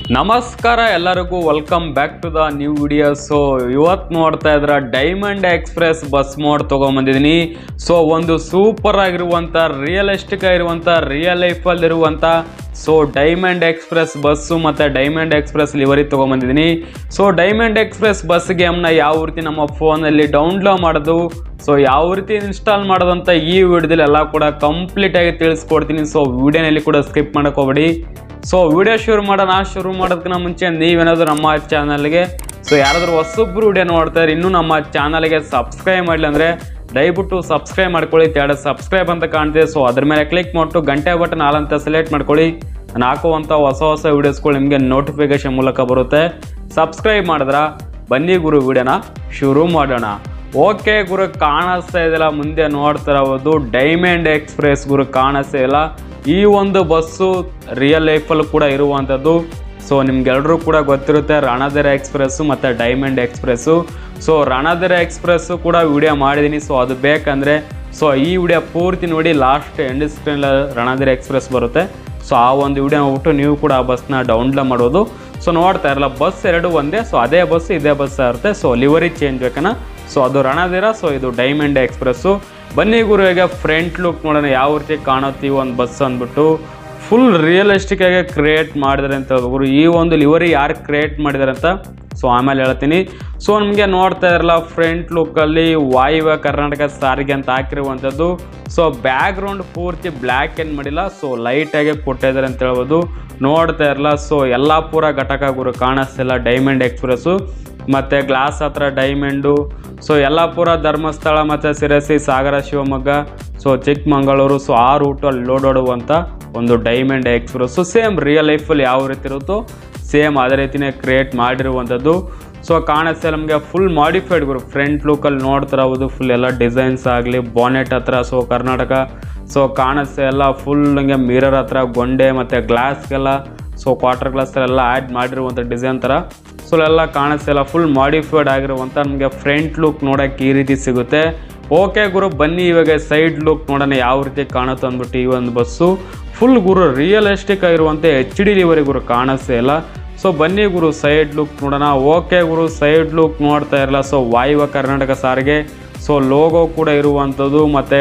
ನಮಸ್ಕಾರ ಎಲ್ಲರಿಗೂ welcome back to the new video. So ಇವತ್ತು ನೋಡ್ತಾ ಇದ್ರೆ ಡೈಮಂಡ್ ಎಕ್ಸ್ಪ್ರೆಸ್ ಬಸ್ ಮೋಡ್ ತೊಗೊಂಬಂದಿದ್ದೀನಿ. ಸೊ ಒಂದು ಸೂಪರ್ ಆಗಿರುವಂಥ ರಿಯಲಿಸ್ಟಿಕ್ ಆಗಿರುವಂಥ ರಿಯಲ್ ಲೈಫಲ್ಲಿರುವಂಥ ಸೊ ಡೈಮಂಡ್ ಎಕ್ಸ್ಪ್ರೆಸ್ ಬಸ್ಸು ಮತ್ತು ಡೈಮಂಡ್ ಎಕ್ಸ್ಪ್ರೆಸ್ ಲಿವರಿ ತೊಗೊಂಬಂದಿದ್ದೀನಿ. ಸೊ ಡೈಮಂಡ್ ಎಕ್ಸ್ಪ್ರೆಸ್ ಬಸ್ ಗೇಮ್ನ ಯಾವ ರೀತಿ ನಮ್ಮ ಫೋನಲ್ಲಿ ಡೌನ್ಲೋಡ್ ಮಾಡೋದು, ಸೊ ಯಾವ ರೀತಿ ಇನ್ಸ್ಟಾಲ್ ಮಾಡೋದು ಅಂತ ಈ ವಿಡಿಯೋದಲ್ಲಿ ಎಲ್ಲ ಕೂಡ ಕಂಪ್ಲೀಟಾಗಿ ತಿಳಿಸ್ಕೊಡ್ತೀನಿ. ಸೊ ವಿಡಿಯೋನಲ್ಲಿ ಕೂಡ ಸ್ಕಿಪ್ ಮಾಡೋಕೋಬೇಡಿ. ಸೊ ವಿಡಿಯೋ ಶುರು ಮಾಡೋದಕ್ಕಿಂತ ಮುಂಚೆ ನೀವೇನಾದರೂ ನಮ್ಮ ಚಾನಲ್ಗೆ ಸೊ ಯಾರಾದರೂ ಹೊಸೊಬ್ಬರು ವಿಡಿಯೋ ನೋಡ್ತಾರೆ ಇನ್ನೂ ನಮ್ಮ ಚಾನಲ್ಗೆ ಸಬ್ಸ್ಕ್ರೈಬ್ ಮಾಡಲಿ ಅಂದರೆ ದಯವಿಟ್ಟು ಸಬ್ಸ್ಕ್ರೈಬ್ ಮಾಡ್ಕೊಳ್ಳಿ. ಎರಡು ಸಬ್ಸ್ಕ್ರೈಬ್ ಅಂತ ಕಾಣ್ತಿದೆ, ಸೊ ಅದ್ರ ಮೇಲೆ ಕ್ಲಿಕ್ ಮಾಡಿಟ್ಟು ಗಂಟೆ ಬಟನ್ ಆಲ್ ಅಂತ ಸೆಲೆಕ್ಟ್ ಮಾಡ್ಕೊಳ್ಳಿ. ನಾನು ಹಾಕುವಂಥ ಹೊಸ ವೀಡಿಯೋಸ್ಗಳು ನಿಮಗೆ ನೋಟಿಫಿಕೇಶನ್ ಮೂಲಕ ಬರುತ್ತೆ. ಸಬ್ಸ್ಕ್ರೈಬ್ ಮಾಡಿದ್ರೆ ಬನ್ನಿ ಗುರು ವಿಡಿಯೋನ ಶುರು ಮಾಡೋಣ. ಓಕೆ ಗುರು, ಕಾಣಿಸ್ತಾ ಇದೆಯಲ್ಲ ಮುಂದೆ ನೋಡ್ತಾ ಇರೋದು ಡೈಮಂಡ್ ಎಕ್ಸ್ಪ್ರೆಸ್ ಗುರು ಕಾಣಿಸ್ತಾ ಇಲ್ಲ. ಈ ಒಂದು ಬಸ್ಸು ರಿಯಲ್ ಲೈಫಲ್ಲೂ ಕೂಡ ಇರುವಂಥದ್ದು. ಸೊ ನಿಮ್ಗೆಲ್ಲರೂ ಕೂಡ ಗೊತ್ತಿರುತ್ತೆ ರಣಧೀರ ಎಕ್ಸ್ಪ್ರೆಸ್ಸು ಮತ್ತು Diamond Express. So Ranadheera Express ಕೂಡ ವಿಡಿಯೋ ಮಾಡಿದ್ದೀನಿ. ಸೊ ಅದು ಬೇಕಂದರೆ ಸೊ ಈ ವಿಡಿಯೋ ಪೂರ್ತಿ ನೋಡಿ, ಲಾಸ್ಟ್ ಎಂಡ್ ಸ್ಕ್ರೀನಲ್ಲಿ ರಣಧೀರ ಎಕ್ಸ್ಪ್ರೆಸ್ ಬರುತ್ತೆ. ಸೊ ಆ ಒಂದು ವಿಡಿಯೋ ನೋಡ್ಬಿಟ್ಟು ನೀವು ಕೂಡ ಆ ಬಸ್ನ ಡೌನ್ಲೋಡ್ ಮಾಡೋದು. ಸೊ ನೋಡ್ತಾ ಇರಲ್ಲ, ಬಸ್ ಎರಡು ಒಂದೇ. ಸೊ ಅದೇ ಬಸ್ ಇದೇ ಬಸ್ ಇರುತ್ತೆ. ಸೊ ಲಿವರಿ ಚೇಂಜ್ ಬೇಕನ್ನ. ಸೊ ಅದು ರಣಧೀರ, ಸೊ ಇದು ಡೈಮಂಡ್ ಎಕ್ಸ್ಪ್ರೆಸ್ಸು. ಬನ್ನಿ ಗುರು, ಈಗ ಫ್ರಂಟ್ ಲುಕ್ ನೋಡೋಣ ಯಾವ ರೀತಿ ಕಾಣುತ್ತೆ ಈ ಒಂದು ಬಸ್ ಅಂದ್ಬಿಟ್ಟು. ಫುಲ್ ರಿಯಲಿಸ್ಟಿಕ್ ಆಗಿ ಕ್ರಿಯೇಟ್ ಮಾಡಿದ್ದಾರೆ ಅಂತ ಗುರು. ಈ ಒಂದು ಲಿವರಿ ಯಾರು ಕ್ರಿಯೇಟ್ ಮಾಡಿದ್ದಾರೆ ಅಂತ ಸೊ ಆಮೇಲೆ ಹೇಳ್ತೀನಿ. ಸೊ ನಮಗೆ ನೋಡ್ತಾ ಇರಲ್ಲ ಫ್ರಂಟ್ ಲುಕ್ಕಲ್ಲಿ ವಾಯುವ್ಯ ಕರ್ನಾಟಕ ಸಾರಿಗೆ ಅಂತ ಹಾಕಿರುವಂಥದ್ದು. ಸೊ ಬ್ಯಾಕ್ ಗ್ರೌಂಡ್ ಪೂರ್ತಿ ಬ್ಲ್ಯಾಕ್ ಏನು ಮಾಡಿಲ್ಲ, ಸೊ ಲೈಟಾಗಿ ಕೊಟ್ಟಿದ್ದಾರೆ ಅಂತ ಹೇಳ್ಬೋದು. ನೋಡ್ತಾ ಇರಲ್ಲ, ಸೊ ಯಲ್ಲಾಪುರ ಘಟಕ ಗುರು ಕಾಣಿಸ್ತಿಲ್ಲ ಡೈಮಂಡ್ ಎಕ್ಸ್ಪ್ರೆಸ್ಸು. ಮತ್ತು ಗ್ಲಾಸ್ ಹತ್ರ ಡೈಮಂಡು. ಸೊ ಯಲ್ಲಾಪುರ, ಧರ್ಮಸ್ಥಳ ಮತ್ತು ಶಿರಸಿ, ಸಾಗರ, ಶಿವಮೊಗ್ಗ, ಸೊ ಚಿಕ್ಕಮಗಳೂರು, ಸೊ ಆ ರೂಟಲ್ಲಿ ಲೋಡ್ ಓಡುವಂಥ ಒಂದು ಡೈಮಂಡ್ ಎಕ್ಸ್ಪ್ರೆಸ್ಸು. ಸೇಮ್ ರಿಯಲ್ ಲೈಫಲ್ಲಿ ಯಾವ ರೀತಿ ಇರುತ್ತೋ ಸೇಮ್ ಅದೇ ರೀತಿಯೇ ಕ್ರಿಯೇಟ್ ಮಾಡಿರುವಂಥದ್ದು. ಸೊ ಕಾಣಿಸ್ತಾ ನಮಗೆ ಫುಲ್ ಮಾಡಿಫೈಡ್ ಗುರು. ಫ್ರಂಟ್ ಲುಕ್ಕಲ್ಲಿ ನೋಡ್ತಾ ಇರೋದು ಫುಲ್ ಎಲ್ಲ ಡಿಸೈನ್ಸ್ ಆಗಲಿ, ಬಾನೆಟ್ ಹತ್ರ ಸೊ ಕರ್ನಾಟಕ. ಸೊ ಕಾಣಿಸ್ತಾ ಎಲ್ಲ ಫುಲ್ ಹಂಗೆ ಮಿರರ್ ಹತ್ರ ಗೊಂಡೆ ಮತ್ತು ಗ್ಲಾಸ್ಗೆಲ್ಲ ಸೊ ಕ್ವಾರ್ಟರ್ ಗ್ಲಾಸ್ ಎಲ್ಲ ಆ್ಯಡ್ ಮಾಡಿರುವಂಥ ಡಿಸೈನ್ ಥರ ಸೊ ಎಲ್ಲ ಕಾಣಿಸ್ತಿಲ್ಲ. ಫುಲ್ ಮಾಡಿಫೈಡ್ ಆಗಿರುವಂಥ ನಮಗೆ ಫ್ರಂಟ್ ಲುಕ್ ನೋಡೋಕ್ಕೆ ಈ ರೀತಿ ಸಿಗುತ್ತೆ. ಓಕೆ ಗುರು, ಬನ್ನಿ ಇವಾಗ ಸೈಡ್ ಲುಕ್ ನೋಡೋಣ ಯಾವ ರೀತಿ ಕಾಣುತ್ತೆ ಅಂದ್ಬಿಟ್ಟು. ಈ ಒಂದು ಬಸ್ಸು ಫುಲ್ ಗುರು ರಿಯಲಿಸ್ಟಿಕ್ ಆಗಿರುವಂಥ HD ಲಿವರಿ ಗುರು ಕಾಣಿಸ್ತಾ ಇಲ್ಲ. ಸೊ ಬನ್ನಿ ಗುರು ಸೈಡ್ ಲುಕ್ ನೋಡೋಣ. ಓಕೆ ಗುರು, ಸೈಡ್ ಲುಕ್ ನೋಡ್ತಾ ಇರಲ್ಲ. ಸೊ ವಾಯುವ್ಯ ಕರ್ನಾಟಕ ಸಾರಿಗೆ ಸೊ ಲೋಗೋ ಕೂಡ ಇರುವಂಥದ್ದು ಮತ್ತು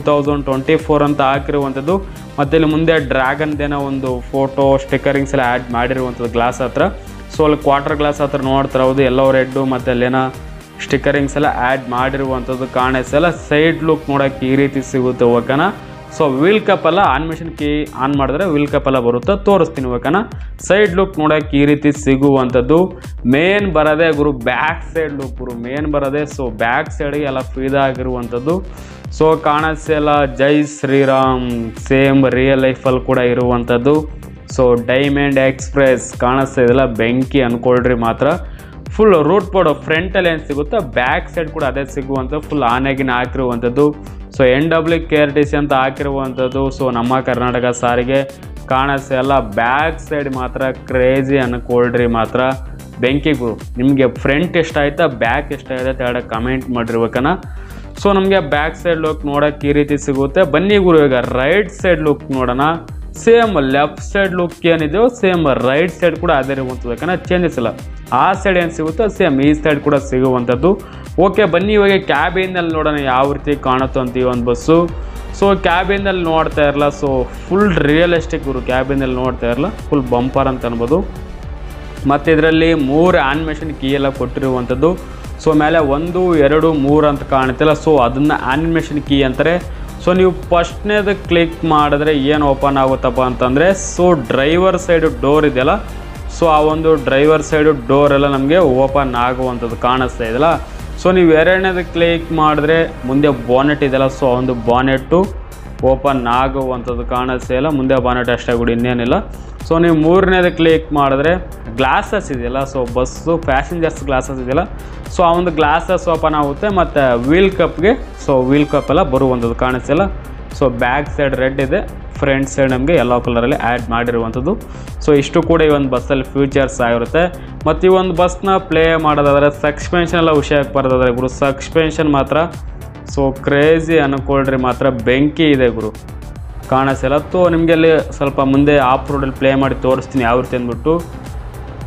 2024 ಅಂತ ಹಾಕಿರುವಂಥದ್ದು. ಮತ್ತು ಇಲ್ಲಿ ಮುಂದೆ ಡ್ರ್ಯಾಗನ್ದೇನೋ ಒಂದು ಫೋಟೋ ಸ್ಟಿಕ್ಕರಿಂಗ್ಸ್ ಎಲ್ಲ ಆ್ಯಡ್ ಮಾಡಿರುವಂಥದ್ದು ಗ್ಲಾಸ್ ಹತ್ರ. ಸೊ ಅಲ್ಲಿ ಕ್ವಾರ್ಟರ್ ಗ್ಲಾಸ್ ಹತ್ರ ನೋಡ್ತಾ ಇರೋದು ಎಲ್ಲೋ ರೆಡ್ಡು ಮತ್ತು ಅಲ್ಲೇನೋ ಸ್ಟಿಕ್ಕರಿಂಗ್ಸ್ ಎಲ್ಲ ಆ್ಯಡ್ ಮಾಡಿರುವಂಥದ್ದು ಕಾಣಿಸಲ್ಲ. ಸೈಡ್ ಲುಕ್ ನೋಡೋಕ್ಕೆ ಈ ರೀತಿ ಸಿಗುತ್ತೆ ಓಕೆನಾ. ಸೊ ವೀಲ್ ಕಪ್ ಎಲ್ಲ ಆನಿಮೇಷನ್ ಕೀ ಆನ್ ಮಾಡಿದ್ರೆ ವೀಲ್ ಕಪ್ ಎಲ್ಲ ಬರುತ್ತೆ, ತೋರಿಸ್ತೀನಿ ಓಕೆನಾ. ಸೈಡ್ ಲುಕ್ ನೋಡೋಕ್ಕೆ ಈ ರೀತಿ ಸಿಗುವಂಥದ್ದು. ಮೇನ್ ಬರೋದೇ ಗುರು ಬ್ಯಾಕ್ ಸೈಡ್ ಲುಕ್ ಗುರು, ಮೇನ್ ಬರೋದೇ. ಸೊ ಬ್ಯಾಕ್ ಸೈಡ್ಗೆ ಎಲ್ಲ ಫೀದಾಗಿರುವಂಥದ್ದು. ಸೊ ಕಾಣಿಸಲ್ಲ ಜೈ ಶ್ರೀರಾಮ್, ಸೇಮ್ ರಿಯಲ್ ಲೈಫಲ್ಲಿ ಕೂಡ ಇರುವಂಥದ್ದು. ಸೊ ಡೈಮಂಡ್ ಎಕ್ಸ್ಪ್ರೆಸ್ ಕಾಣಿಸ್ತಾ ಇದೆಲ್ಲ, ಬೆಂಕಿ ಅಂದ್ಕೊಳ್ರಿ ಮಾತ್ರ. ಫುಲ್ ರೂಟ್ ಬೋರ್ಡ್ ಫ್ರಂಟಲ್ಲಿ ಏನು ಸಿಗುತ್ತೋ ಬ್ಯಾಕ್ ಸೈಡ್ ಕೂಡ ಅದೇ ಸಿಗುವಂಥ ಫುಲ್ ಆನೆಗಿನ ಹಾಕಿರುವಂಥದ್ದು. ಸೊ NWKRTC ಅಂತ ಹಾಕಿರುವಂಥದ್ದು. ಸೊ ನಮ್ಮ ಕರ್ನಾಟಕ ಸಾರಿಗೆ ಕಾಣಿಸ್ತಾ ಎಲ್ಲ ಬ್ಯಾಕ್ ಸೈಡ್ ಮಾತ್ರ ಕ್ರೇಜಿ ಅಂದ್ಕೊಳ್ರಿ ಮಾತ್ರ. ಬೆಂಕಿ ಗುರು, ನಿಮಗೆ ಫ್ರಂಟ್ ಎಷ್ಟಾಯ್ತಾ ಬ್ಯಾಕ್ ಎಷ್ಟಾಯ್ತಾ ಹೇಳೋ ಕಮೆಂಟ್ ಮಾಡಿರ್ಬೇಕನ್ನ. ಸೊ ನಮಗೆ ಬ್ಯಾಕ್ ಸೈಡ್ ಲುಕ್ ನೋಡೋಕ್ಕೆ ಈ ರೀತಿ ಸಿಗುತ್ತೆ. ಬನ್ನಿ ಗುರು ಈಗ ರೈಟ್ ಸೈಡ್ ಲುಕ್ ನೋಡೋಣ. ಸೇಮ್ ಲೆಫ್ಟ್ ಸೈಡ್ ಲುಕ್ ಏನಿದೆಯೋ ಸೇಮ್ ರೈಟ್ ಸೈಡ್ ಕೂಡ ಅದೇ ಇರುವಂಥದ್ದು, ಯಾಕಂದರೆ ಚೇಂಜಸ್ ಇಲ್ಲ. ಆ ಸೈಡ್ ಏನು ಸಿಗುತ್ತೋ ಸೇಮ್ ಈ ಸೈಡ್ ಕೂಡ ಸಿಗುವಂಥದ್ದು. ಓಕೆ ಬನ್ನಿ ಇವಾಗ ಕ್ಯಾಬಿನಲ್ಲಿ ನೋಡೋಣ ಯಾವ ರೀತಿ ಕಾಣುತ್ತೋ ಅಂತ ಈ ಒಂದು ಬಸ್ಸು. ಸೊ ಕ್ಯಾಬಿನಲ್ಲಿ ನೋಡ್ತಾ ಇರಲ್ಲ, ಸೊ ಫುಲ್ ರಿಯಲಿಸ್ಟಿಕ್ ಗುರು. ಕ್ಯಾಬಿನಲ್ಲಿ ನೋಡ್ತಾ ಇರಲ್ಲ ಫುಲ್ ಬಂಪರ್ ಅಂತ ಅನ್ಬೋದು. ಮತ್ತು ಇದರಲ್ಲಿ 3 ಆನಿಮೇಷನ್ ಕೀ ಎಲ್ಲ ಕೊಟ್ಟಿರುವಂಥದ್ದು. ಸೊ ಮೇಲೆ 1, 2, 3 ಅಂತ ಕಾಣುತ್ತಿಲ್ಲ. ಸೊ ಅದನ್ನು ಆನಿಮೇಷನ್ ಕೀ ಅಂತಾರೆ. ಸೊ ನೀವು ಫಸ್ಟ್ನೇದು ಕ್ಲಿಕ್ ಮಾಡಿದ್ರೆ ಏನು ಓಪನ್ ಆಗುತ್ತಪ್ಪ ಅಂತಂದರೆ ಸೊ ಡ್ರೈವರ್ ಸೈಡು ಡೋರ್ ಇದೆಯಲ್ಲ, ಸೊ ಆ ಒಂದು ಡ್ರೈವರ್ ಸೈಡು ಡೋರ್ ಎಲ್ಲ ನಮಗೆ ಓಪನ್ ಆಗುವಂಥದ್ದು ಕಾಣಿಸ್ತಾ ಇದೆಯಲ್ಲ. ಸೊ ನೀವು ಎರಡನೇದು ಕ್ಲಿಕ್ ಮಾಡಿದ್ರೆ ಮುಂದೆ ಬಾನೆಟ್ ಇದೆಯಲ್ಲ, ಸೊ ಆ ಒಂದು ಬಾನೆಟ್ಟು ಓಪನ್ ಆಗುವಂಥದ್ದು ಕಾಣಿಸ್ತಾ ಇಲ್ಲ. ಮುಂದೆ ಬಾನೆಟ್ ಅಷ್ಟೇ ಕೂಡ ಇನ್ನೇನಿಲ್ಲ. ಸೊ ನೀವು ಮೂರನೇದು ಕ್ಲಿಕ್ ಮಾಡಿದ್ರೆ ಗ್ಲಾಸಸ್ ಇದೆಯಲ್ಲ, ಸೊ ಬಸ್ಸು ಪ್ಯಾಸೆಂಜರ್ಸ್ ಗ್ಲಾಸಸ್ ಇದೆಯಲ್ಲ, ಸೊ ಆ ಒಂದು ಗ್ಲಾಸಸ್ ಓಪನ್ ಆಗುತ್ತೆ. ಮತ್ತು ವೀಲ್ ಕಪ್ಗೆ ಸೊ ವೀಲ್ ಕಪ್ ಎಲ್ಲ ಬರುವಂಥದ್ದು ಕಾಣಿಸ್ತಿಲ್ಲ. ಸೊ ಬ್ಯಾಕ್ ಸೈಡ್ ರೆಡ್ ಇದೆ, ಫ್ರಂಟ್ ಸೈಡ್ ನಮಗೆ ಯೆಲ್ಲೋ ಕಲರಲ್ಲಿ ಆ್ಯಡ್ ಮಾಡಿರುವಂಥದ್ದು. ಸೊ ಇಷ್ಟು ಕೂಡ ಈ ಒಂದು ಬಸ್ಸಲ್ಲಿ ಫ್ಯೂಚರ್ಸ್ ಆಗಿರುತ್ತೆ. ಮತ್ತು ಈ ಒಂದು ಬಸ್ನ ಪ್ಲೇ ಮಾಡೋದಾದರೆ ಸಸ್ಪೆನ್ಷನ್ ಎಲ್ಲ ವಿಷಯಕ್ಕೆ ಬರೋದಾದರೆ ಗುರು ಸಸ್ಪೆನ್ಷನ್ ಮಾತ್ರ ಸೊ ಕ್ರೇಜಿ ಅಂದ್ಕೊಳ್ರಿ ಮಾತ್ರ. ಬೆಂಕಿ ಇದೆ ಗುರು ಕಾಣಿಸಲ್ಲ. ತೋ ನಿಮಗೆ ಅಲ್ಲಿ ಸ್ವಲ್ಪ ಮುಂದೆ ಆಫ್ ರೋಡಲ್ಲಿ ಪ್ಲೇ ಮಾಡಿ ತೋರಿಸ್ತೀನಿ ಯಾವ ರೀತಿ ಅಂದ್ಬಿಟ್ಟು.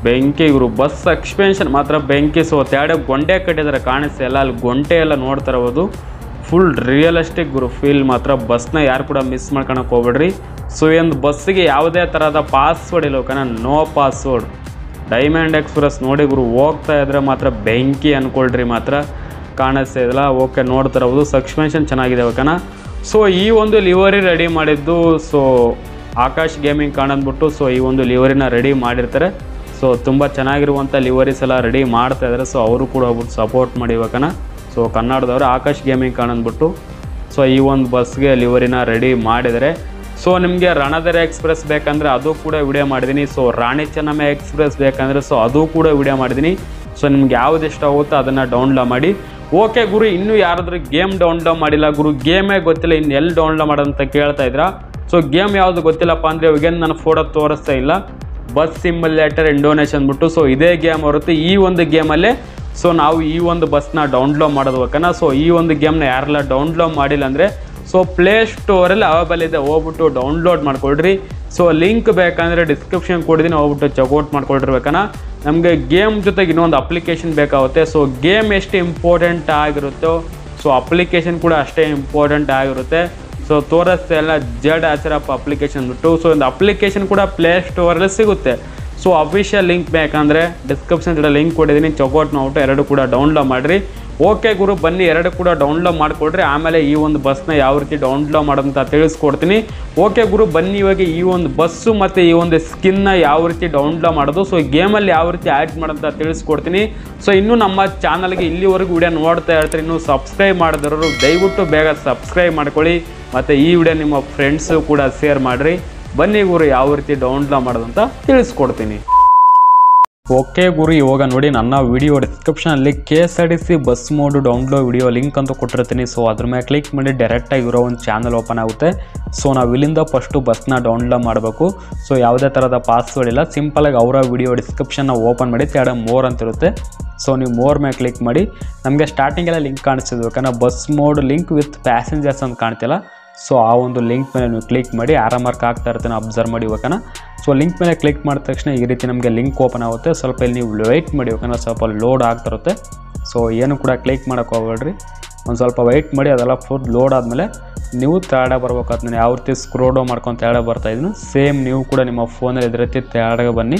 ಬೆಂಕಿ ಇವರು ಬಸ್ ಎಕ್ಸ್ಪೆನ್ಷನ್ ಮಾತ್ರ ಬೆಂಕಿ. ಸೊ ತ್ಯಾಡೆ ಗೊಂಡೆ ಕಟ್ಟಿದ್ದಾರೆ ಕಾಣಿಸ್ತಾ ಇಲ್ಲ, ಅಲ್ಲಿ ಗೊಂಟೆ ಎಲ್ಲ ನೋಡ್ತಾ ಇರ್ಬೋದು. ಫುಲ್ ರಿಯಲಿಸ್ಟಿಕ್ ಗುರು ಫೀಲ್ ಮಾತ್ರ. ಬಸ್ನ ಯಾರು ಕೂಡ ಮಿಸ್ ಮಾಡ್ಕೊಳಕ್ಕೆ ಹೋಗ್ಬೇಡ್ರಿ. ಸೊ ಈ ಒಂದು ಬಸ್ಸಿಗೆ ಯಾವುದೇ ಥರದ ಪಾಸ್ವರ್ಡ್ ಇಲ್ಲ ಓಕೆನಾ, ನೋ ಪಾಸ್ವರ್ಡ್. ಡೈಮಂಡ್ ಎಕ್ಸ್ಪ್ರೆಸ್ ನೋಡಿ ಗುರು, ಹೋಗ್ತಾ ಇದ್ರೆ ಮಾತ್ರ ಬೆಂಕಿ ಅಂದ್ಕೊಳ್ರಿ ಮಾತ್ರ. ಕಾಣಿಸ್ತಾ ಇದಿಲ್ಲ ಓಕೆ, ನೋಡ್ತಾ ಇರ್ಬೋದು. ಸಸ್ಪೆನ್ಷನ್ ಚೆನ್ನಾಗಿದೆ ಓಕೆನಾ. ಸೊ ಈ ಒಂದು ಲಿವರಿ ರೆಡಿ ಮಾಡಿದ್ದು ಸೊ ಆಕಾಶ್ ಗೇಮಿಂಗ್ ಕಾರ್ಡ್ ಅಂದ್ಬಿಟ್ಟು ಸೊ ಈ ಒಂದು ಲಿವರಿನ ರೆಡಿ ಮಾಡಿರ್ತಾರೆ. ಸೊ ತುಂಬ ಚೆನ್ನಾಗಿರುವಂಥ ಲಿವರೀಸ್ ಎಲ್ಲ ರೆಡಿ ಮಾಡ್ತಾ ಇದ್ದಾರೆ. ಸೊ ಅವರು ಕೂಡ ಹೋಗ್ಬಿಟ್ಟು ಸಪೋರ್ಟ್ ಮಾಡಿ ಓಕೆನಾ. ಸೊ ಕನ್ನಡದವರು ಆಕಾಶ್ ಗೇಮಿಂಗ್ ಕಾರ್ಡ್ ಅಂದ್ಬಿಟ್ಟು ಸೊ ಈ ಒಂದು ಬಸ್ಗೆ ಲಿವರಿನ ರೆಡಿ ಮಾಡಿದರೆ. ಸೊ ನಿಮಗೆ ರಣಧರ ಎಕ್ಸ್ಪ್ರೆಸ್ ಬೇಕಂದರೆ ಅದು ಕೂಡ ವಿಡಿಯೋ ಮಾಡಿದ್ದೀನಿ. ಸೊ ರಾಣಿ ಚೆನ್ನಮ್ಮ ಎಕ್ಸ್ಪ್ರೆಸ್ ಬೇಕಂದರೆ ಸೊ ಅದು ಕೂಡ ವಿಡಿಯೋ ಮಾಡಿದ್ದೀನಿ. ಸೊ ನಿಮ್ಗೆ ಯಾವ್ದು ಇಷ್ಟ ಆಗುತ್ತೋ ಅದನ್ನು ಡೌನ್ಲೋಡ್ ಮಾಡಿ. ಓಕೆ ಗುರು, ಇನ್ನೂ ಯಾರಾದರೂ ಗೇಮ್ ಡೌನ್ಲೋಡ್ ಮಾಡಿಲ್ಲ ಗುರು, ಗೇಮೇ ಗೊತ್ತಿಲ್ಲ ಇನ್ನು ಎಲ್ಲಿ ಡೌನ್ಲೋಡ್ ಮಾಡೋದಂತ ಕೇಳ್ತಾ ಇದ್ರಾ. ಸೊ ಗೇಮ್ ಯಾವುದು ಗೊತ್ತಿಲ್ಲಪ್ಪ ಅಂದರೆ ಇವಾಗೇನು ನಾನು ಫೋಟೋ ತೋರಿಸ್ತಾ ಇಲ್ಲ. ಬಸ್ ಸಿಮ್ಯುಲೇಟರ್ ಇಂಡೋನೇಷನ್ ಅಂದ್ಬಿಟ್ಟು ಸೊ ಇದೇ ಗೇಮ್ ಬರುತ್ತೆ. ಈ ಒಂದು ಗೇಮಲ್ಲೇ ಸೊ ನಾವು ಈ ಒಂದು ಬಸ್ನ ಡೌನ್ಲೋಡ್ ಮಾಡೋದು ಓಕೆನಾ. ಸೊ ಈ ಒಂದು ಗೇಮ್ನ ಯಾರೆಲ್ಲ ಡೌನ್ಲೋಡ್ ಮಾಡಿಲ್ಲ ಅಂದರೆ ಸೊ ಪ್ಲೇಸ್ಟೋರಲ್ಲಿ ಅವೈಲೇಬಲ್ ಇದೆ, ಹೋಗ್ಬಿಟ್ಟು ಡೌನ್ಲೋಡ್ ಮಾಡ್ಕೊಳ್ರಿ. ಸೊ ಲಿಂಕ್ ಬೇಕಂದರೆ ಡಿಸ್ಕ್ರಿಪ್ಷನ್ ಕೊಡಿದ್ದೀನಿ, ಹೋಗ್ಬಿಟ್ಟು ಚೆಕ್ಔಟ್ ಮಾಡ್ಕೊಳ್ರಿಬೇಕನ. ನಮಗೆ ಗೇಮ್ ಜೊತೆಗೆ ಇನ್ನೊಂದು ಅಪ್ಲಿಕೇಶನ್ ಬೇಕಾಗುತ್ತೆ. ಸೊ ಗೇಮ್ ಎಷ್ಟು ಇಂಪಾರ್ಟೆಂಟ್ ಆಗಿರುತ್ತೋ ಸೊ ಅಪ್ಲಿಕೇಶನ್ ಕೂಡ ಅಷ್ಟೇ ಇಂಪಾರ್ಟೆಂಟ್ ಆಗಿರುತ್ತೆ. ಸೊ ತೋರಿಸ್ತಾ ಎಲ್ಲ ಜಡ್ ಆಚರಪ್ಪ ಅಪ್ಲಿಕೇಶನ್ ಬಿಟ್ಟು ಸೊ ಒಂದು ಅಪ್ಲಿಕೇಶನ್ ಕೂಡ ಪ್ಲೇಸ್ಟೋರಲ್ಲಿ ಸಿಗುತ್ತೆ. ಸೊ ಅಫಿಷಿಯಲ್ ಲಿಂಕ್ ಬೇಕಂದರೆ ಡಿಸ್ಕ್ರಿಪ್ಷನ್ ಲಿಂಕ್ ಕೊಟ್ಟಿದ್ದೀನಿ, ಚೆಕ್ಔಟ್ ಮಾಡ್ಬಿಟ್ಟು ಎರಡು ಕೂಡ ಡೌನ್ಲೋಡ್ ಮಾಡಿರಿ. ಓಕೆ ಗುರು, ಬನ್ನಿ ಎರಡು ಕೂಡ ಡೌನ್ಲೋಡ್ ಮಾಡಿಕೊಡ್ರಿ. ಆಮೇಲೆ ಈ ಒಂದು ಬಸ್ನ ಯಾವ ರೀತಿ ಡೌನ್ಲೋಡ್ ಮಾಡೋದಂತ ತಿಳಿಸ್ಕೊಡ್ತೀನಿ. ಓಕೆ ಗುರು, ಬನ್ನಿ ಇವಾಗ ಈ ಒಂದು ಬಸ್ಸು ಮತ್ತು ಈ ಒಂದು ಸ್ಕಿನ್ನ ಯಾವ ರೀತಿ ಡೌನ್ಲೋಡ್ ಮಾಡೋದು ಸೊ ಗೇಮಲ್ಲಿ ಯಾವ ರೀತಿ ಆ್ಯಡ್ ಮಾಡೋದಂತ ತಿಳಿಸ್ಕೊಡ್ತೀನಿ. ಸೊ ಇನ್ನೂ ನಮ್ಮ ಚಾನಲ್ಗೆ ಇಲ್ಲಿವರೆಗೂ ವಿಡಿಯೋ ನೋಡ್ತಾ ಇರ್ತೀರಿ, ಇನ್ನೂ ಸಬ್ಸ್ಕ್ರೈಬ್ ಮಾಡಿದವರು ದಯವಿಟ್ಟು ಬೇಗ ಸಬ್ಸ್ಕ್ರೈಬ್ ಮಾಡ್ಕೊಳ್ಳಿ. ಮತ್ತು ಈ ವಿಡಿಯೋ ನಿಮ್ಮ ಫ್ರೆಂಡ್ಸು ಕೂಡ ಶೇರ್ ಮಾಡಿರಿ. ಬನ್ನಿ ಗುರು, ಯಾವ ರೀತಿ ಡೌನ್ಲೋಡ್ ಮಾಡೋದಂತ ತಿಳಿಸ್ಕೊಡ್ತೀನಿ. ಓಕೆ ಗುರು, ಇವಾಗ ನೋಡಿ ನನ್ನ ವಿಡಿಯೋ ಡಿಸ್ಕ್ರಿಪ್ಷನಲ್ಲಿ KSRTC bus mod download video link ಅಂತ ಕೊಟ್ಟಿರ್ತೀನಿ. ಸೊ ಅದ್ರ ಮೇಲೆ ಕ್ಲಿಕ್ ಮಾಡಿ ಡೈರೆಕ್ಟಾಗಿ ಇರೋ ಒಂದು ಚಾನಲ್ ಓಪನ್ ಆಗುತ್ತೆ. ಸೊ ನಾವು ಇಲ್ಲಿಂದ ಫಸ್ಟು ಬಸ್ನ ಡೌನ್ಲೋಡ್ ಮಾಡಬೇಕು. ಸೊ ಯಾವುದೇ ಥರದ ಪಾಸ್ವರ್ಡ್ ಇಲ್ಲ, ಸಿಂಪಲಾಗಿ ಅವರ ವಿಡಿಯೋ ಡಿಸ್ಕ್ರಿಪ್ಷನ್ನ ಓಪನ್ ಮಾಡಿ ತ್ಯಾಡ ಮೋರ್ ಅಂತಿರುತ್ತೆ. ಸೊ ನೀವು ಮೋರ್ ಮೇಲೆ ಕ್ಲಿಕ್ ಮಾಡಿ ನಮಗೆ ಸ್ಟಾರ್ಟಿಂಗೆಲ್ಲ ಲಿಂಕ್ ಕಾಣಿಸ್ತಿದ್ವಿ ಯಾಕಂದರೆ bus mod link with passengers ಅಂತ ಕಾಣ್ತಿಲ್ಲ. ಸೊ ಆ ಒಂದು ಲಿಂಕ್ ಮೇಲೆ ನೀವು ಕ್ಲಿಕ್ ಮಾಡಿ ಮಾರ್ಕ್ ಆಗ್ತಾ ಇರ್ತೀನಿ, ಅಬ್ಸರ್ವ್ ಮಾಡಿ ಓಕೆನಾ. ಸೊ ಲಿಂಕ್ ಮೇಲೆ ಕ್ಲಿಕ್ ಮಾಡಿದ ತಕ್ಷಣ ಈ ರೀತಿ ನಮಗೆ ಲಿಂಕ್ ಓಪನ್ ಆಗುತ್ತೆ. ಸ್ವಲ್ಪ ಇಲ್ಲಿ ನೀವು ವೆಯ್ಟ್ ಮಾಡಿ ಓಕೆನಾ, ಸ್ವಲ್ಪ ಲೋಡ್ ಆಗ್ತಿರುತ್ತೆ. ಸೊ ಏನು ಕೂಡ ಕ್ಲಿಕ್ ಮಾಡೋಕ್ಕೆ ಹೋಗ್ಬೇಡ್ರಿ, ಒಂದು ಸ್ವಲ್ಪ ವೆಯ್ಟ್ ಮಾಡಿ. ಅದೆಲ್ಲ ಫುಲ್ ಲೋಡ್ ಆದಮೇಲೆ ನೀವು ತೆಳಗಡೆ ಬರ್ಬೇಕಾಗ್ತದೆ. ನಾನು ಯಾವ ರೀತಿ ಸ್ಕ್ರೋಲ್ ಮಾಡ್ಕೊಂಡು ತೆಳಗಡೆ ಬರ್ತಾಯಿದ್ದೀನಿ ಸೇಮ್ ನೀವು ಕೂಡ ನಿಮ್ಮ ಫೋನಲ್ಲಿ ಇದೇ ರೀತಿ ತೆಳಗಡೆ ಬನ್ನಿ.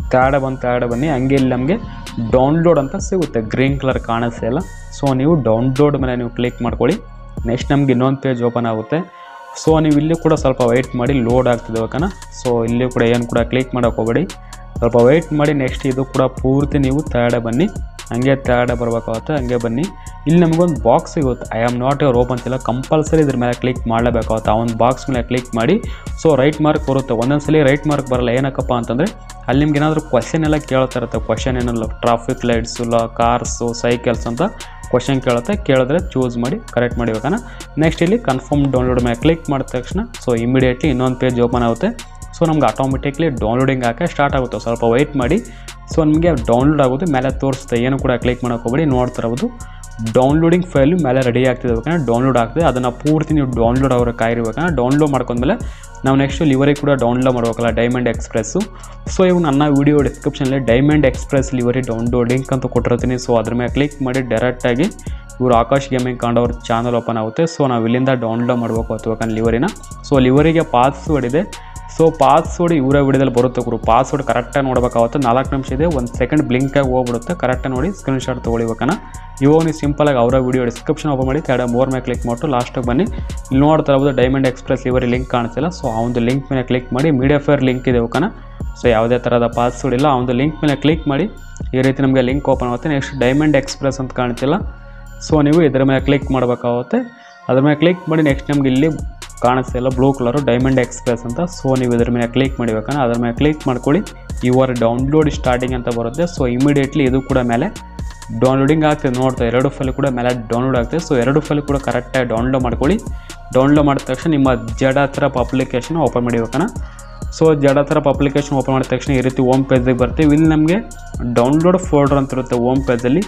ತೆಳಗಡೆ ಬನ್ನಿ ಹಂಗೆ ಇಲ್ಲಿ ನಮಗೆ ಡೌನ್ಲೋಡ್ ಅಂತ ಸಿಗುತ್ತೆ, ಗ್ರೀನ್ ಕಲರ್ ಕಾಣಿಸ್ತಾ ಇಲ್ಲ. ಸೊ ನೀವು ಡೌನ್ಲೋಡ್ ಮೇಲೆ ನೀವು ಕ್ಲಿಕ್ ಮಾಡ್ಕೊಳ್ಳಿ. ನೆಕ್ಸ್ಟ್ ನಮ್ಗೆ ಇನ್ನೊಂದು ಪೇಜ್ ಓಪನ್ ಆಗುತ್ತೆ. ಸೊ ನೀವು ಇಲ್ಲಿ ಕೂಡ ಸ್ವಲ್ಪ ವೆಯ್ಟ್ ಮಾಡಿ, ಲೋಡ್ ಆಗ್ತಿದೆ ಓಕೆನಾ. ಸೊ ಇಲ್ಲಿ ಕೂಡ ಏನು ಕೂಡ ಕ್ಲಿಕ್ ಮಾಡೋಕೆ ಹೋಗಬೇಡಿ, ಸ್ವಲ್ಪ ವೆಯ್ಟ್ ಮಾಡಿ. ನೆಕ್ಸ್ಟ್ ಇದು ಕೂಡ ಪೂರ್ತಿ ನೀವು ತೆಳಗಡೆ ಬನ್ನಿ, ಹಂಗೆ ತೆಳಗಡೆ ಬರಬೇಕಾಗುತ್ತೆ. ಹಂಗೆ ಬನ್ನಿ, ಇಲ್ಲಿ ನಮಗೊಂದು ಬಾಕ್ಸ್ ಸಿಗುತ್ತೆ, I am not your open ಅಂತಿಲ್ಲ, ಕಂಪಲ್ಸರಿ ಇದ್ರ ಮೇಲೆ ಕ್ಲಿಕ್ ಮಾಡಲೇಬೇಕಾಗುತ್ತೆ. ಆ ಒಂದು ಬಾಕ್ಸ್ ಮೇಲೆ ಕ್ಲಿಕ್ ಮಾಡಿ. ಸೊ ರೈಟ್ ಮಾರ್ಕ್ ಬರುತ್ತೆ, ಒಂದೊಂದು ಸಲ ರೈಟ್ ಮಾರ್ಕ್ ಬರಲ್ಲ. ಏನಕ್ಕಪ್ಪ ಅಂತಂದರೆ ಅಲ್ಲಿ ನಿಮ್ಗೆ ಏನಾದರೂ ಕ್ವಶನ್ ಎಲ್ಲ ಕೇಳ್ತಾ ಇರುತ್ತೆ. ಕ್ವಶನ್ ಏನಲ್ಲ, ಟ್ರಾಫಿಕ್ ಲೈಟ್ಸು, ಕಾರ್ಸು, ಸೈಕಲ್ಸ್ ಅಂತ ಕ್ವಶನ್ ಕೇಳಿದ್ರೆ ಚೂಸ್ ಮಾಡಿ ಕರೆಕ್ಟ್ ಮಾಡಿಬೇಕನ. ನೆಕ್ಸ್ಟ್ ಇಲ್ಲಿ ಕನ್ಫರ್ಮ್ ಡೌನ್ಲೋಡ್ ಮೇಲೆ ಕ್ಲಿಕ್ ಮಾಡಿದ ತಕ್ಷಣ ಸೊ ಇಮಿಡಿಯೇಟ್ಲಿ ಇನ್ನೊಂದು ಪೇಜ್ ಓಪನ್ ಆಗುತ್ತೆ. ಸೊ ನಮ್ಗೆ ಆಟೋಮೆಟಿಕ್ಲಿ ಡೌನ್ಲೋಡಿಂಗ್ ಹಾಕಿ ಸ್ಟಾರ್ಟ್ ಆಗುತ್ತೆ. ಸ್ವಲ್ಪ ವೆಯ್ಟ್ ಮಾಡಿ. ಸೊ ನಿಮಗೆ ಡೌನ್ಲೋಡ್ ಆಗೋದು ಮೇಲೆ ತೋರಿಸುತ್ತೆ, ಏನು ಕೂಡ ಕ್ಲಿಕ್ ಮಾಡೋಕೆ ಹೋಗಬೇಡಿ. ನೋಡ್ತಾ ಇರ್ಬೋದು ಡೌನ್ಲೋಡಿಂಗ್ ಫೈಲ್ ಮೇಲೆ ರೆಡಿ ಆಗ್ತಿದೆ ಬೇಕಂದ್ರೆ ಡೌನ್ಲೋಡ್ ಆಗ್ತದೆ. ಅದನ್ನು ಪೂರ್ತಿ ನೀವು ಡೌನ್ಲೋಡ್ ಅವರ ಕಾಯಿರ್ಬೇಕಂದ್ರೆ ಡೌನ್ಲೋಡ್ ಮಾಡ್ಕೊಂಡ್ಮೇಲೆ ನಾವು ನೆಕ್ಸ್ಟ್ ಲಿವರಿಗೆ ಕೂಡ ಡೌನ್ಲೋಡ್ ಮಾಡ್ಬೇಕಲ್ಲ, ಡೈಮಂಡ್ ಎಕ್ಸ್ಪ್ರೆಸ್ಸು. ಸೊ ಇವು ನನ್ನ ವಿಡಿಯೋ ಡಿಸ್ಕ್ರಿಪ್ಷನಲ್ಲಿ Diamond Express livery download link ಅಂತ ಕೊಟ್ಟಿರ್ತೀನಿ. ಸೊ ಅದ್ರ ಮೇಲೆ ಕ್ಲಿಕ್ ಮಾಡಿ ಡೈರೆಕ್ಟಾಗಿ ಇವರು ಆಕಾಶ್ ಗೇಮಿಂಗ್ ಕಾರ್ಡ್ ಅವ್ರ ಚಾನಲ್ ಓಪನ್ ಆಗುತ್ತೆ. ಸೊ ನಾವು ಇಲ್ಲಿಂದ ಡೌನ್ಲೋಡ್ ಮಾಡಬೇಕು ಅಥವಾ ಲಿವರಿನ. ಸೊ ಲಿವರಿಗೆ ಪಾಸ್ವರ್ಡ್ ಇದೆ. ಸೊ ಪಾಸ್ವರ್ಡ್ ಇವರ ವಿಡಿಯೋದಲ್ಲಿ ಬರುತ್ತೆ ಗುರು. ಪಾಸ್ವರ್ಡ್ ಕರೆಕ್ಟಾಗಿ ನೋಡಬೇಕಾಗುತ್ತೆ. 4 ನಿಮಿಷ ಇದೆ, 1 ಸೆಕೆಂಡ್ ಬ್ಲಿಂಕಾಗಿ ಹೋಗ್ಬಿಡುತ್ತೆ. ಕರೆಕ್ಟಾಗಿ ನೋಡಿ ಸ್ಕ್ರೀನ್ಶಾಟ್ ತೊಗೊಳ್ಬೇಕನ. ಇವಾಗ ನೀವು ಸಿಂಪಲಾಗಿ ಅವರ ವಿಡಿಯೋ ಡಿಸ್ಕ್ರಿಪ್ಷನ್ ಓಪನ್ ಮಾಡಿ ತೆರಡ ಮೋರ್ ಮೇಲೆ ಕ್ಲಿಕ್ ಮಾಡಿಟ್ಟು ಲಾಸ್ಟಿಗೆ ಬನ್ನಿ. ಇಲ್ಲಿ ನೋಡ್ತಾ ಇರ್ಬೋದು ಡೈಮಂಡ್ ಎಕ್ಸ್ಪ್ರೆಸ್ ಲಿವರಿ ಲಿಂಕ್ ಕಾಣಿಸ್ತಿಲ್ಲ. ಸೊ ಆ ಒಂದು ಲಿಂಕ್ ಮೇಲೆ ಕ್ಲಿಕ್ ಮಾಡಿ, ಮೀಡಿಯಾ ಫೇರ್ ಲಿಂಕ್ ಇದೆ ಓಕೆನಾ. ಸೊ ಯಾವುದೇ ಥರದ ಪಾಸ್ವರ್ಡ್ ಇಲ್ಲ, ಆ ಒಂದು ಲಿಂಕ್ ಮೇಲೆ ಕ್ಲಿಕ್ ಮಾಡಿ. ಈ ರೀತಿ ನಮಗೆ ಲಿಂಕ್ ಓಪನ್ ಆಗುತ್ತೆ. ನೆಕ್ಸ್ಟ್ ಡೈಮಂಡ್ ಎಕ್ಸ್ಪ್ರೆಸ್ ಅಂತ ಕಾಣ್ತಿಲ್ಲ. ಸೊ ನೀವು ಇದರ ಮೇಲೆ ಕ್ಲಿಕ್ ಮಾಡಬೇಕಾಗುತ್ತೆ. ಅದ್ರ ಮೇಲೆ ಕ್ಲಿಕ್ ಮಾಡಿ ನೆಕ್ಸ್ಟ್ ನಮ್ಗೆ ಇಲ್ಲಿ ಕಾಣಿಸ್ತಿಲ್ಲ ಬ್ಲೂ ಕಲರು ಡೈಮಂಡ್ ಎಕ್ಸ್ಪ್ರೆಸ್ ಅಂತ. ಸೊ ನೀವು ಇದ್ರ ಮೇಲೆ ಕ್ಲಿಕ್ ಮಾಡಬೇಕಂದ್ರೆ ಅದ್ರ ಮೇಲೆ ಕ್ಲಿಕ್ ಮಾಡ್ಕೊಳ್ಳಿ. ಯುವರ್ ಡೌನ್ಲೋಡ್ ಸ್ಟಾರ್ಟಿಂಗ್ ಅಂತ ಬರುತ್ತೆ. ಸೊ ಇಮಿಡಿಯೇಟ್ಲಿ ಇದು ಕೂಡ ಮೇಲೆ ಡೌನ್ಲೋಡಿಂಗ್ ಆಗ್ತದೆ. ನೋಡ್ತಾ 2 ಫೈಲ್ ಕೂಡ ಮೇಲೆ ಡೌನ್ಲೋಡ್ ಆಗ್ತದೆ. ಸೊ 2 ಫೈಲ್ ಕೂಡ ಕರೆಕ್ಟಾಗಿ ಡೌನ್ಲೋಡ್ ಮಾಡ್ಕೊಳ್ಳಿ. ಡೌನ್ಲೋಡ್ ಮಾಡಿದ ತಕ್ಷಣ ನಿಮ್ಮ ಜಡಾಥರಪ್ ಅಪ್ಲಿಕೇಶನ್ ಓಪನ್ ಮಾಡಿಬೇಕನ. ಸೊ ಜಡಾಥರಪ್ ಅಪ್ಲಿಕೇಶನ್ ಓಪನ್ ಮಾಡಿದ ತಕ್ಷಣ ಈ ರೀತಿ ಹೋಮ್ ಪೇಜಿಗೆ ಬರ್ತೀವಿ. ಇಲ್ಲಿ ನಮಗೆ ಡೌನ್ಲೋಡ್ ಫೋಲ್ಡರ್ ಅಂತ ಇರುತ್ತೆ ಹೋಮ್ ಪೇಜಲ್ಲಿ.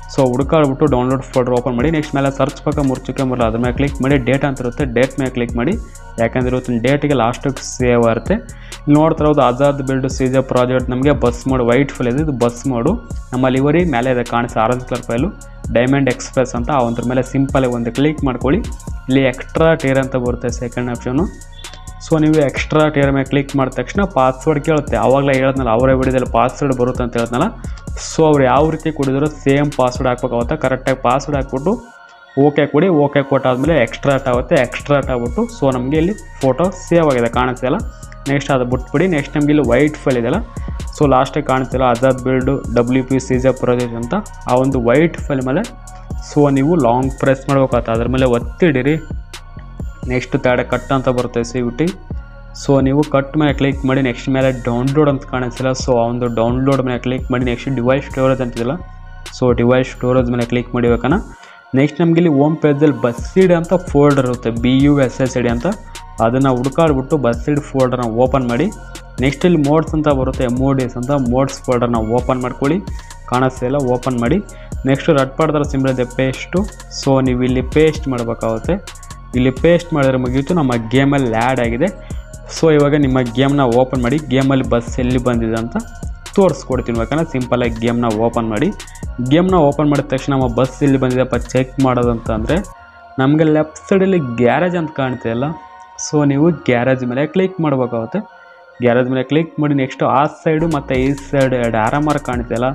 ಸೊ ಹುಡುಕಾಡ್ಬಿಟ್ಟು ಡೌನ್ಲೋಡ್ ಫೋಲ್ಡರ್ ಓಪನ್ ಮಾಡಿ. ನೆಕ್ಸ್ಟ್ ಮೇಲೆ ಸರ್ಚ್ ಪಕ್ಕ ಮುರ್ಚುಕ್ಕೆ ಬರಲ್ಲ, ಅದ್ರ ಮೇಲೆ ಕ್ಲಿಕ್ ಮಾಡಿ. ಡೇಟ್ ಅಂತ ಇರುತ್ತೆ, ಡೇಟ್ ಮೇಲೆ ಕ್ಲಿಕ್ ಮಾಡಿ. ಯಾಕಂದರೆ ಇವತ್ತಿನ ಡೇಟಿಗೆ ಲಾಸ್ಟಿಗೆ ಸೇವ್ ಆಗುತ್ತೆ. ಇಲ್ಲಿ ನೋಡ್ತಾ ಇರೋದು ಆಜಾದ್ ಬಿಲ್ಡ್ ಸೀಜರ್ ಪ್ರಾಜೆಕ್ಟ್. ನಮಗೆ ಬಸ್ ಮೋಡ್ ವೈಟ್ ಫೈಲ್ ಇದೆ, ಇದು ಬಸ್ ಮೋಡು. ನಮ್ಮ ಲಿವರಿ ಮೇಲೆ ಇದೆ ಕಾಣಿಸಿ orange colour file, Diamond Express ಅಂತ. ಅದ್ರ ಮೇಲೆ ಸಿಂಪಲ್ ಒಂದು ಕ್ಲಿಕ್ ಮಾಡ್ಕೊಳ್ಳಿ. ಇಲ್ಲಿ ಎಕ್ಸ್ಟ್ರಾ ಟೇರ್ ಅಂತ ಬರುತ್ತೆ ಸೆಕೆಂಡ್ ಆಪ್ಷನು. ಸೊ ನೀವು ಎಕ್ಸ್ಟ್ರಾ ಟೇರ್ ಮೇಲೆ ಕ್ಲಿಕ್ ಮಾಡಿದ ತಕ್ಷಣ ಪಾಸ್ವರ್ಡ್ ಕೇಳುತ್ತೆ. ಆವಾಗಲೇ ಹೇಳಿದ್ನಲ್ಲ, ಅವರೇ ವಿಡಿಯೋದಲ್ಲಿ ಪಾಸ್ವರ್ಡ್ ಬರುತ್ತೆ ಅಂತ ಹೇಳಿದ್ನಲ್ಲ. ಸೊ ಅವ್ರು ಯಾವ ರೀತಿ ಕೊಡಿದ್ರು ಸೇಮ್ ಪಾಸ್ವರ್ಡ್ ಹಾಕ್ಬೇಕಾಗುತ್ತೆ. ಕರೆಕ್ಟಾಗಿ ಪಾಸ್ವರ್ಡ್ ಹಾಕ್ಬಿಟ್ಟು ಓಕೆ ಕೊಡಿ. ಓಕೆ ಕೊಟ್ಟಾದಮೇಲೆ ಎಕ್ಸ್ಟ್ರಾಟ್ ಆಗುತ್ತೆ. ಎಕ್ಸ್ಟ್ರಾಟ್ ಆಗ್ಬಿಟ್ಟು ಸೊ ನಮಗೆ ಇಲ್ಲಿ ಫೋಟೋ ಸೇವ್ ಆಗಿದೆ, ಕಾಣಿಸ್ತಿಲ್ಲ. ನೆಕ್ಸ್ಟ್ ಅದು ಬಿಟ್ಬಿಡಿ. ನೆಕ್ಸ್ಟ್ ನಮಗೆ ಇಲ್ಲಿ ವೈಟ್ ಫೈಲ್ ಇದೆಯಲ್ಲ, ಸೊ ಲಾಸ್ಟಿಗೆ ಕಾಣಿಸ್ತಿಲ್ಲ Azad build WP Caesar project ಅಂತ. ಆ ಒಂದು ವೈಟ್ ಫೈಲ್ ಮೇಲೆ ಸೊ ನೀವು ಲಾಂಗ್ ಪ್ರೆಸ್ ಮಾಡ್ಬೇಕಾಗುತ್ತೆ, ಅದ್ರ ಮೇಲೆ ಒತ್ತಿಡಿರಿ. ನೆಕ್ಸ್ಟ್ ತಡೆ ಕಟ್ ಅಂತ ಬರುತ್ತೆ CVT. ಸೊ ನೀವು ಕಟ್ ಮೇಲೆ ಕ್ಲಿಕ್ ಮಾಡಿ. ನೆಕ್ಸ್ಟ್ ಮೇಲೆ ಡೌನ್ಲೋಡ್ ಅಂತ ಕಾಣಿಸ್ತಿಲ್ಲ, ಸೊ ಆ ಒಂದು ಡೌನ್ಲೋಡ್ ಮೇಲೆ ಕ್ಲಿಕ್ ಮಾಡಿ. ನೆಕ್ಸ್ಟ್ ಡಿವೈಸ್ ಸ್ಟೋರೇಜ್ ಅಂತಿಲ್ಲ, ಸೊ ಡಿವೈಸ್ ಸ್ಟೋರೇಜ್ ಮೇಲೆ ಕ್ಲಿಕ್ ಮಾಡಿಬೇಕನ್ನ. ನೆಕ್ಸ್ಟ್ ನಮಗೆ ಇಲ್ಲಿ ಹೋಮ್ ಪೇಜಲ್ಲಿ ಬಸ್ಸಿಡ್ ಅಂತ ಫೋಲ್ಡರ್ ಇರುತ್ತೆ, BUSSD ಅಂತ. ಅದನ್ನು ಹುಡುಕಾಡ್ಬಿಟ್ಟು ಬಸ್ಸಿಡ್ ಫೋಲ್ಡರ್ನ ಓಪನ್ ಮಾಡಿ. ನೆಕ್ಸ್ಟ್ ಇಲ್ಲಿ ಮೋಡ್ಸ್ ಅಂತ ಬರುತ್ತೆ, MODs ಅಂತ. ಮೋಡ್ಸ್ ಫೋಲ್ಡರ್ನ ಓಪನ್ ಮಾಡ್ಕೊಳ್ಳಿ, ಕಾಣಿಸ್ತಿಲ್ಲ, ಓಪನ್ ಮಾಡಿ. ನೆಕ್ಸ್ಟ್ ರಟ್ ಪಡ್ತಾರೆ ಸಿಂಬಲ್ ಇದೆ ಪೇಸ್ಟು. ಸೊ ನೀವು ಇಲ್ಲಿ ಪೇಸ್ಟ್ ಮಾಡಬೇಕಾಗುತ್ತೆ. ಇಲ್ಲಿ ಪೇಸ್ಟ್ ಮಾಡಿದ್ರೆ ಮುಗಿಯಿತು, ನಮ್ಮ ಗೇಮಲ್ಲಿ ಆ್ಯಡ್ ಆಗಿದೆ. ಸೊ ಇವಾಗ ನಿಮ್ಮ ಗೇಮ್ನ ಓಪನ್ ಮಾಡಿ. ಗೇಮಲ್ಲಿ ಬಸ್ ಎಲ್ಲಿ ಬಂದಿದೆ ಅಂತ ತೋರಿಸ್ಕೊಡ್ತೀನಿ. ಯಾಕಂದರೆ ಸಿಂಪಲಾಗಿ ಗೇಮ್ನ ಓಪನ್ ಮಾಡಿ. ಗೇಮ್ನ ಓಪನ್ ಮಾಡಿದ ತಕ್ಷಣ ನಮ್ಮ ಬಸ್ ಎಲ್ಲಿ ಬಂದಿದೆಪ್ಪ ಚೆಕ್ ಮಾಡೋದಂತ ಅಂದರೆ ನಮಗೆ ಲೆಫ್ಟ್ ಸೈಡಲ್ಲಿ ಗ್ಯಾರೇಜ್ ಅಂತ ಕಾಣ್ತಿಲ್ಲ. ಸೊ ನೀವು ಗ್ಯಾರೇಜ್ ಮೇಲೆ ಕ್ಲಿಕ್ ಮಾಡಬೇಕಾಗುತ್ತೆ. ಗ್ಯಾರೇಜ್ ಮೇಲೆ ಕ್ಲಿಕ್ ಮಾಡಿ. ನೆಕ್ಸ್ಟು ಆ ಸೈಡು ಮತ್ತು ಈ ಸೈಡ್ ಎರಡು ಆರಾಮಾರು ಕಾಣ್ತಿಲ್ಲ.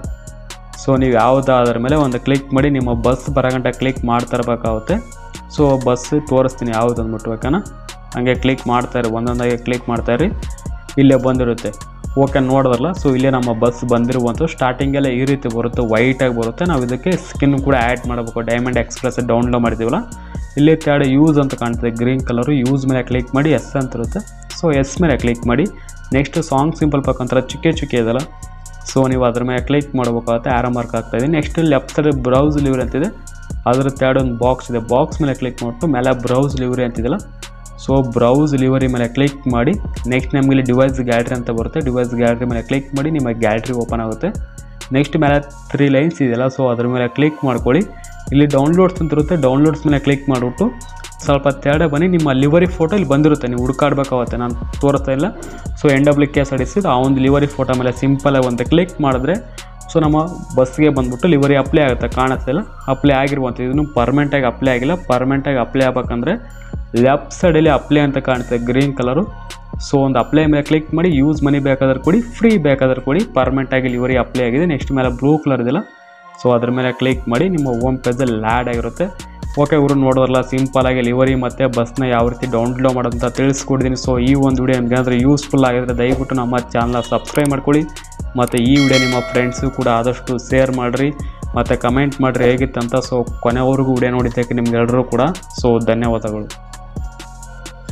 ಸೊ ನೀವು ಯಾವುದಾದ್ರ ಮೇಲೆ ಒಂದು ಕ್ಲಿಕ್ ಮಾಡಿ. ನಿಮ್ಮ ಬಸ್ ಬರೋಗಂಟ ಕ್ಲಿಕ್ ಮಾಡ್ತಾ ಇರಬೇಕಾಗುತ್ತೆ. ಸೊ ಬಸ್ ತೋರಿಸ್ತೀನಿ ಯಾವುದು ಅಂದ್ಬಿಟ್ಟು ಬೇಕನ. ಹಂಗೆ ಕ್ಲಿಕ್ ಮಾಡ್ತಾಯಿರಿ, ಒಂದೊಂದಾಗಿ ಕ್ಲಿಕ್ ಮಾಡ್ತಾಯಿರಿ. ಇಲ್ಲೇ ಬಂದಿರುತ್ತೆ. ಓಕೆ ನೋಡಿದ್ರಲ್ಲ, ಸೊ ಇಲ್ಲೇ ನಮ್ಮ ಬಸ್ ಬಂದಿರುವಂಥ ಸ್ಟಾರ್ಟಿಂಗೆಲ್ಲ ಈ ರೀತಿ ಬರುತ್ತೆ, ವೈಟಾಗಿ ಬರುತ್ತೆ. ನಾವು ಇದಕ್ಕೆ ಸ್ಕಿನ್ ಕೂಡ ಆ್ಯಡ್ ಮಾಡಬೇಕು. ಡೈಮಂಡ್ ಎಕ್ಸ್ಪ್ರೆಸ್ ಡೌನ್ಲೋಡ್ ಮಾಡಿದ್ದೀವಲ್ಲ, ಇಲ್ಲಿ ತಡೆ ಯೂಸ್ ಅಂತ ಕಾಣ್ತದೆ ಗ್ರೀನ್ ಕಲರು. ಯೂಸ್ ಮೇಲೆ ಕ್ಲಿಕ್ ಮಾಡಿ. ಎಸ್ ಅಂತ ಇರುತ್ತೆ, ಸೊ ಎಸ್ ಮೇಲೆ ಕ್ಲಿಕ್ ಮಾಡಿ. ನೆಕ್ಸ್ಟ್ ಸಾಂಗ್ ಸಿಂಪಲ್ ಪಕ್ಕಂತರ ಚುಕ್ಕೆ ಇದೆಯಲ್ಲ, ಸೊ ನೀವು ಅದ್ರ ಮೇಲೆ ಕ್ಲಿಕ್ ಮಾಡಬೇಕಾಗುತ್ತೆ. ಆರೋ ಮಾರ್ಕ್ ಆಗ್ತಾಯಿದೆ. Next left side browse livery ಅಂತಿದೆ, ಅದರ ತಡೆ ಒಂದು ಬಾಕ್ಸ್ ಇದೆ. ಬಾಕ್ಸ್ ಮೇಲೆ ಕ್ಲಿಕ್ ಮಾಡಿಬಿಟ್ಟು ಮೇಲೆ ಬ್ರೌಸ್ ಲಿವರಿ ಅಂತಿದೆಯಲ್ಲ, ಸೊ ಬ್ರೌಸ್ ಲಿವರಿ ಮೇಲೆ ಕ್ಲಿಕ್ ಮಾಡಿ. ನೆಕ್ಸ್ಟ್ ನಮಗೆ ಇಲ್ಲಿ ಡಿವೈಸ್ ಗ್ಯಾಲರಿ ಅಂತ ಬರುತ್ತೆ. ಡಿವೈಸ್ ಗ್ಯಾಲರಿ ಮೇಲೆ ಕ್ಲಿಕ್ ಮಾಡಿ, ನಿಮ್ಮ ಗ್ಯಾಲರಿ ಓಪನ್ ಆಗುತ್ತೆ. ನೆಕ್ಸ್ಟ್ ಮೇಲೆ 3 ಲೈನ್ಸ್ ಇದೆಯಲ್ಲ, ಸೊ ಅದ್ರ ಮೇಲೆ ಕ್ಲಿಕ್ ಮಾಡ್ಕೊಳ್ಳಿ. ಇಲ್ಲಿ ಡೌನ್ಲೋಡ್ಸ್ ಅಂತ ಇರುತ್ತೆ, ಡೌನ್ಲೋಡ್ಸ್ ಮೇಲೆ ಕ್ಲಿಕ್ ಮಾಡಿಬಿಟ್ಟು ಸ್ವಲ್ಪ ತೆರಡೆ ಬನ್ನಿ. ನಿಮ್ಮ ಲಿವರಿ ಫೋಟೋ ಇಲ್ಲಿ ಬಂದಿರುತ್ತೆ, ನೀವು ಹುಡುಕಾಡ್ಬೇಕಾಗುತ್ತೆ, ನಾನು ತೋರಿಸ್ತಾ ಇಲ್ಲ. ಸೊ NWKS ಅಡಿಸಿದ್ದು ಆ ಒಂದು ಲಿವರಿ ಫೋಟೋ ಮೇಲೆ ಸಿಂಪಲಾಗಿ ಒಂದು ಕ್ಲಿಕ್ ಮಾಡಿದ್ರೆ ಸೊ ನಮ್ಮ ಬಸ್ಗೆ ಬಂದ್ಬಿಟ್ಟು ಲಿವರಿ ಅಪ್ಲೈ ಆಗುತ್ತೆ, ಕಾಣಿಸ್ತಿಲ್ಲ. ಅಪ್ಲೈ ಆಗಿರುವಂಥ ಇದನ್ನು ಪರ್ಮನೆಂಟಾಗಿ ಅಪ್ಲೈ ಆಗಿಲ್ಲ. ಪರ್ಮನೆಂಟಾಗಿ ಅಪ್ಲೈ ಆಗ್ಬೇಕಂದ್ರೆ ಲೆಫ್ಟ್ ಸೈಡಲ್ಲಿ ಅಪ್ಲೈ ಅಂತ ಕಾಣುತ್ತೆ ಗ್ರೀನ್ ಕಲರು. ಸೊ ಒಂದು ಅಪ್ಲೈ ಮೇಲೆ ಕ್ಲಿಕ್ ಮಾಡಿ. ಯೂಸ್ ಮನಿ ಬೇಕಾದ್ರೆ ಕೊಡಿ, ಫ್ರೀ ಬೇಕಾದ್ರೆ ಕೊಡಿ. ಪರ್ಮನೆಂಟಾಗಿ ಲಿವರಿ ಅಪ್ಲೈ ಆಗಿದೆ. ನೆಕ್ಸ್ಟ್ ಮೇಲೆ ಬ್ಲೂ ಕಲರ್ ಇದೆಯಲ್ಲ, ಸೊ ಅದ್ರ ಮೇಲೆ ಕ್ಲಿಕ್ ಮಾಡಿ. ನಿಮ್ಮ ಹೋಮ್ ಪೇಜಲ್ಲಿ ಆ್ಯಡ್ ಆಗಿರುತ್ತೆ. ಓಕೆ ಇವರು ನೋಡೋದ್ರಲ್ಲ, ಸಿಂಪಲಾಗಿ ಲಿವರಿ ಮತ್ತು ಬಸ್ನ ಯಾವ ರೀತಿ ಡೌನ್ಲೋಡ್ ಮಾಡೋದಂತ ತಿಳಿಸ್ಕೊಡ್ತೀನಿ. ಸೊ ಈ ಒಂದು ವಿಡಿಯೋ ನಿಮಗೆ ಏನಾದರೂ ಯೂಸ್ಫುಲ್ ಆಗಿದ್ರೆ ದಯವಿಟ್ಟು ನಮ್ಮ ಚಾನಲ್ನ ಸಬ್ಸ್ಕ್ರೈಬ್ ಮಾಡ್ಕೊಳ್ಳಿ. ಮತ್ತು ಈ ವಿಡಿಯೋ ನಿಮ್ಮ ಫ್ರೆಂಡ್ಸು ಕೂಡ ಆದಷ್ಟು ಶೇರ್ ಮಾಡಿರಿ ಮತ್ತು ಕಮೆಂಟ್ ಮಾಡಿರಿ ಹೇಗಿತ್ತಂತ. ಸೊ ಕೊನೆವರೆಗೂ ವಿಡಿಯೋ ನೋಡಿದ್ದಕ್ಕೆ ನಿಮ್ಗೆಲ್ಲರೂ ಕೂಡ ಸೊ ಧನ್ಯವಾದಗಳು.